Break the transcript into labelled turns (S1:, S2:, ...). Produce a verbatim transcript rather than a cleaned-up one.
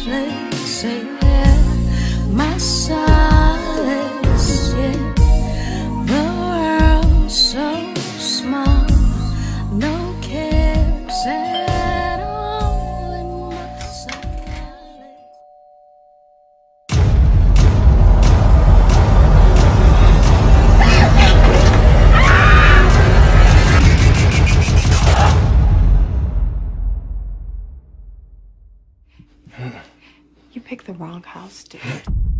S1: restless, yeah. My solace, yeah. The world's so small, no cares at all in my silence.
S2: You picked the wrong house, dude.